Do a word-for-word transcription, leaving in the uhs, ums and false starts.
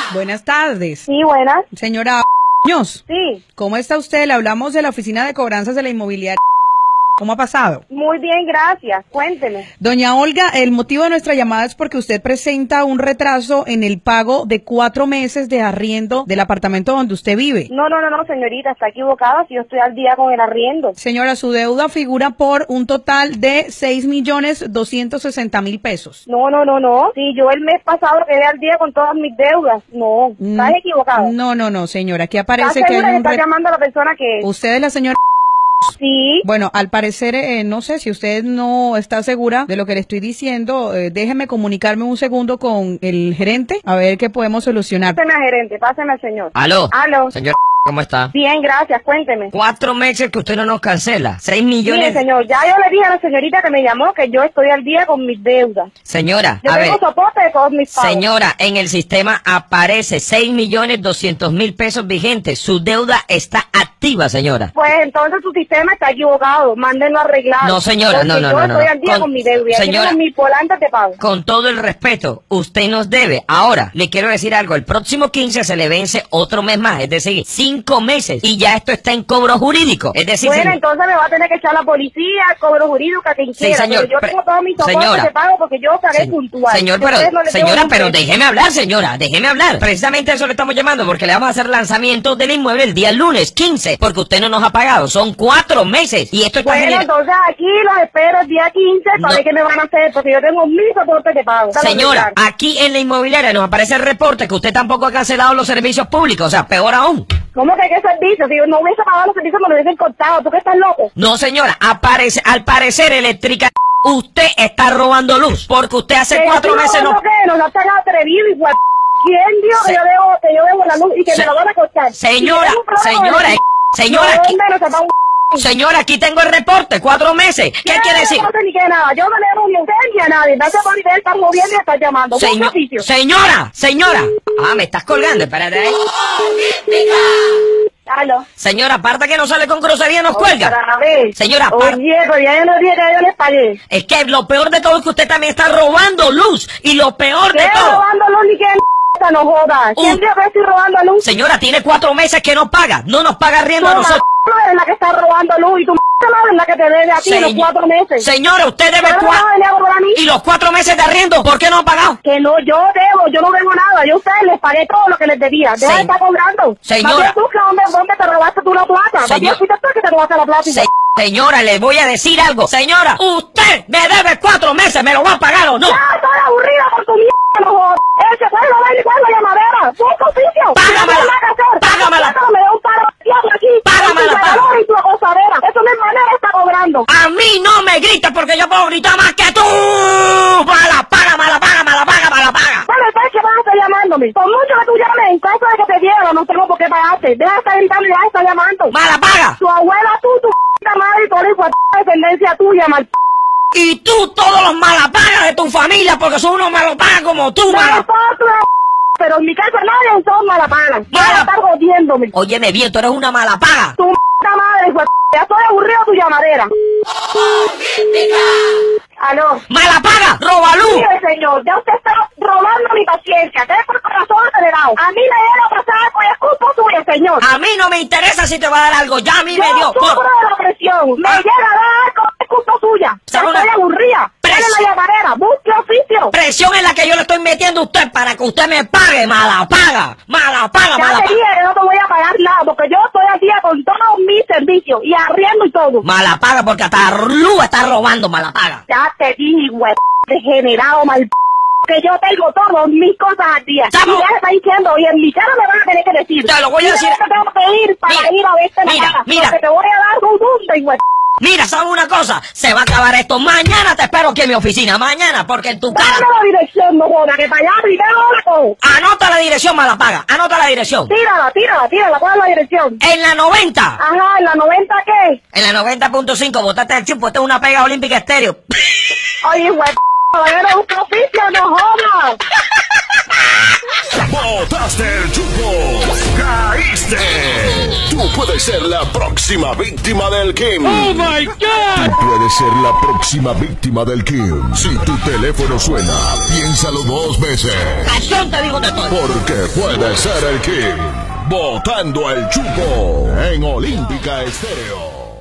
Buenas tardes. Sí, buenas. Señora Muñoz. Sí. ¿Cómo está usted? Le hablamos de la oficina de cobranzas de la inmobiliaria. ¿Cómo ha pasado? Muy bien, gracias. Cuénteme. Doña Olga, el motivo de nuestra llamada es porque usted presenta un retraso en el pago de cuatro meses de arriendo del apartamento donde usted vive. No, no, no, no, señorita, está equivocada. Si yo estoy al día con el arriendo. Señora, su deuda figura por un total de seis millones doscientos sesenta mil pesos. No, no, no, no. Si yo el mes pasado quedé al día con todas mis deudas. No, estás Mm, equivocada. No, no, no, señora. Aquí aparece ¿Estás que hay segura que un estás re- llamando a la persona que es? Usted es la señora. Sí. Bueno, al parecer, eh, no sé si usted no está segura de lo que le estoy diciendo. Eh, déjeme comunicarme un segundo con el gerente a ver qué podemos solucionar. Páseme al gerente, páseme al señor. Aló. Aló. Señor, ¿cómo está? Bien, gracias, cuénteme. Cuatro meses que usted no nos cancela. Seis Mire, millones. señor, ya yo le dije a la señorita que me llamó que yo estoy al día con mis deudas. Señora, Yo a tengo ver. soporte de todos mis pagos. Señora, en el sistema aparece seis millones doscientos mil pesos vigentes. Su deuda está activa, señora. Pues entonces su sistema está equivocado. Mándenlo a arreglar. No, señora, Porque no, no, yo no, no. estoy al día Con- con, mi deuda. Y aquí señora- tengo mis volantes de pago. Con todo el respeto, usted nos debe. Ahora, le quiero decir algo. El próximo quince se le vence otro mes más. Es decir, cinco meses. Y ya esto está en cobro jurídico. Es decir, Bueno, señor- entonces me va a tener que echar la policía, el cobro jurídico, a quien Sí, quiera. señor, Pero yo pero- tengo todos mis soportes señora. de pago porque yo pagué Se- puntual. Señor, Que pero, ustedes no les debo señora, ni un pero peso. déjeme hablar, señora, déjeme hablar. Precisamente a eso le estamos llamando, porque le vamos a hacer lanzamiento del inmueble el día lunes quince, porque usted no nos ha pagado. Son cuatro meses. Y esto está Bueno, generando... entonces aquí los espero el día quince para No. ver qué me van a hacer, porque yo tengo mis soportes de pago. Para Señora, arreglar. aquí en la inmobiliaria nos aparece el reporte que usted tampoco ha cancelado los servicios públicos, o sea, peor aún. ¿Cómo que qué servicio? Si yo no hubiese pagado los servicios, me lo hubiesen cortado. ¿Tú qué estás loco? No, señora, aparece, al parecer eléctrica, usted está robando luz, porque usted hace ¿Que cuatro yo estoy meses no... robando qué? Nos ha tan atrevido, igual. ¿Quién dijo Se- que yo debo, que yo debo la luz y que Se- me lo van a cortar? Señora, Si tengo un problema señora, de- señora, no, aquí- hombre, no se va un- Señora, aquí tengo el reporte, cuatro meses. ¿Qué quiere decir? No sé ni qué nada. Yo no le debo ni a usted ni a nadie. No se puede ni estar moviendo y estar llamando. Busca Señor- oficio. señora, señora. Ah, me estás colgando, espérate ahí. Aló. Señora, aparte que no sale con grosería, nos Otra cuelga. vez. Señora, par- Oye, pero ya yo no dije que yo les pagué. Es que lo peor de todo es que usted también está robando luz. Y lo peor de ¿Qué todo... robando luz ni qué m***? No jodas. ¿Quién Uh. dijo que estoy robando luz? Señora, tiene cuatro meses que no paga. No nos paga riendo a Tu nosotros. m*** es la que está robando luz y tu m*** es la que te debe a ti los Señ- cuatro meses. Señora, usted debe ¿Pero no cuatro... vas a venir a cobrar a mí? ¿Y los cuatro meses de arriendo? ¿Por qué no ha pagado? Que no, yo debo, yo no debo nada. Yo a ustedes les pagué todo lo que les debía. Deja Se- de estar cobrando. Señora. Más bien tú, que ¿dónde, ¿dónde te robaste tú la plata? Más Señor- bien fuiste tú que te robaste la plata. Se- Señora, le voy a decir algo. Señora, usted me debe cuatro meses. ¿Me lo va a pagar o no? Ya estoy aburrida por tu mierda, no jodas. Ese fue lo baile con la llamadera. Busca oficio. Págamela. No tienes nada que hacer. Págamela. Yo me da un paro de diablo aquí. Págamela, Con tu págamela. valor y tu acosadera. Eso no es manera de estar cobrando. A mí no me grites porque yo puedo gritar más que tú. Mala paga, mala paga, mala paga, mala paga. Vale, ¿sabes que vas a estar llamándome? Por mucho que tú llames, en caso de que te diera, no tengo por qué pagarte. Deja de estar gritando y deja de estar llamando. Mala paga. Tu abuela, tú, tu p*** madre y toda la hijo de p*** descendencia tuya, mal p***. Y tú todos los malapagas de tu familia porque son unos malapagas como tú, No mala. importa, pero en mi casa nadie son malapagas. Vas Mala- a estar jodiéndome. Óyeme bien, tú eres una malapaga. Tu m*** madre, hijo de p***. Ya estoy aburrido de tu llamadera. Aló. Malapaga, robalú. Mire, señor, ya usted está robando mi paciencia. Te por corazón acelerado. A mí me debe pasar con el culpa tuya, señor. A mí no me interesa si te va a dar algo. Ya a mí Yo me dio. sufro por- de la presión. Me Ah. llega a dar con el culpa tuya. Ya ¿Sabe una- estoy aburrida. Pres- Dale la llamadera. Busque oficio. Presión en la que yo le estoy metiendo a usted para que usted me pague. Malapaga, malapaga, Ya te malapaga. dije que no te voy a pagar nada porque yo estoy al día con todos mis servicios y arriendo y todo. Malapaga porque hasta Lu está robando, malapaga. Ya te dije, güey, degenerado mal p- que yo tengo todas mis cosas al día. Chamo. Y ya está diciendo, y en mi cara me van a tener que decir. Te lo voy a Y decir. yo tengo que ir para Mira, ir a verte mira, la cara. mira. Porque te voy a dar un dulce, güey. Mira, ¿sabes una cosa? Se va a acabar esto. Mañana te espero aquí en mi oficina. Mañana, porque en tu cara... Dame la dirección, no joda, que para allá primero todo. Anota la dirección, malapaga. Anota la dirección. Tírala, tírala, tírala, ¿cuál es la dirección? En la noventa. Ajá, en la noventa, ¿qué? En la noventa punto cinco, botaste el chupo. Esta es una pega olímpica estéreo. Oye, güey, caballero, busca oficio, no jodas. Botaste el chupo. Caíste. Tú puedes puedes ser la próxima víctima del Kim. ¡Oh, my God! Tú puedes ser la próxima víctima del Kim. Si tu teléfono suena, piénsalo dos veces. Acción te digo de todo. Porque puede ser el Kim. Botando el chupo en Olímpica Estéreo.